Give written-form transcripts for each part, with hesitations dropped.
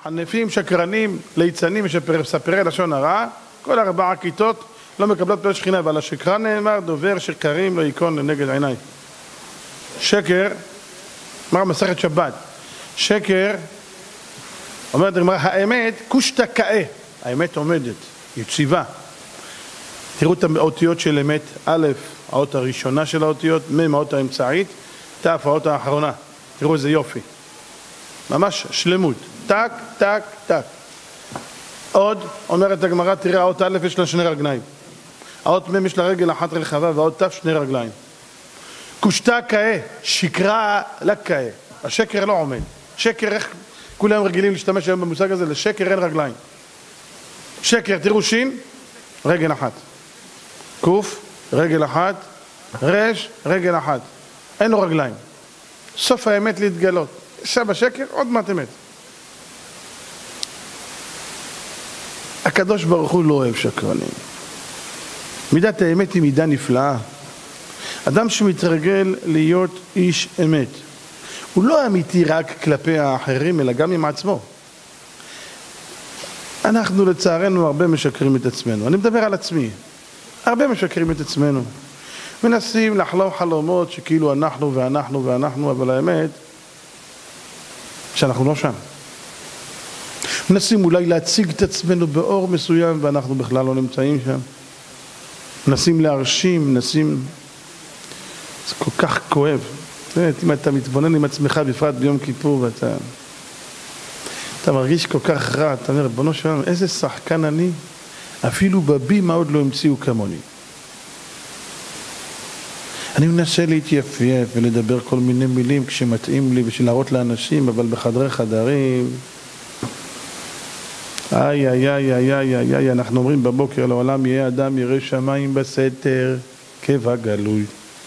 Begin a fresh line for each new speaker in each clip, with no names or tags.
חנפים, שקרנים, ליצנים וספרי לשון הרע, כל 4 כיתות לא מקבלות פני שכינה, ועל השקרן נאמר, דובר שקרים לא ייכון לנגד עיניי. שקר, אמר מסכת שבת, שקר, אומרת הגמרא, האמת קושטא קאה, האמת עומדת, יציבה. תראו את האותיות של אמת, א', האות הראשונה של האותיות, מ', האות האמצעית, ת', האות האחרונה. תראו איזה יופי. ממש שלמות. טק, טק, טק. עוד, אומרת הגמרא, תראה, האות א' יש לה 2 רגליים. האות מ' יש לה רגל אחת רחבה, והאות ת' 2 רגליים. קושטא קאה, שקרא לקאה. השקר לא עומד. שקר, איך כולם רגילים להשתמש היום במושג הזה? לשקר אין רגליים. שקר, תראו שין, רגל אחת. קוף, רגל אחת. רש, רגל אחת. אין לו רגליים. סוף האמת להתגלות. שב השקר, עוד מעט אמת. הקדוש ברוך הוא לא אוהב שקרנים. מידת האמת היא מידה נפלאה. אדם שמתרגל להיות איש אמת, הוא לא אמיתי רק כלפי האחרים, אלא גם עם עצמו. אנחנו לצערנו הרבה משקרים את עצמנו. אני מדבר על עצמי. הרבה משקרים את עצמנו. מנסים לחלום חלומות שכאילו אנחנו ואנחנו ואנחנו, אבל האמת שאנחנו לא שם. מנסים אולי להציג את עצמנו באור מסוים ואנחנו בכלל לא נמצאים שם. מנסים להרשים, מנסים... זה כל כך כואב. אם אתה מתבונן עם עצמך בפרט ביום כיפור ואתה מרגיש כל כך רע, אתה אומר, בנו שלנו, איזה שחקן אני, אפילו בבימה עוד לא המציאו כמוני. אני מנסה להתייפייף ולדבר כל מיני מילים כשמתאים לי בשביל להראות לאנשים, אבל בחדרי חדרים, איי, איי, איי, איי, איי, איי, איי, אנחנו אומרים בבוקר לעולם יהיה אדם ירא שמיים בסתר קבע גלוי.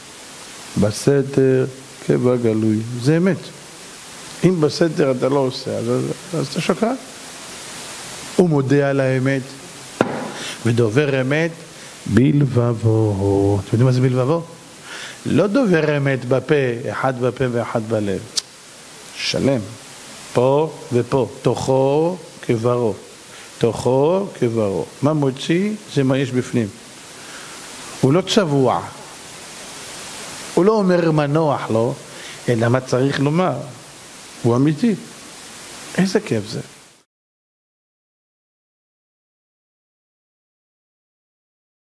בסתר קבע גלוי. זה אמת. אם בסתר אתה לא עושה, אז אתה שקרן. הוא מודה על האמת, ודובר אמת בלבבו. אתם יודעים מה זה בלבבו? לא דובר אמת בפה, אחד בפה ואחד בלב. שלם. פה ופה. תוכו כברו. תוכו כברו. מה מוציא? זה מה יש בפנים. הוא לא צבוע. הוא לא אומר מנוח לו, אלא מה צריך לומר. הוא אמיתי. איזה כיף זה.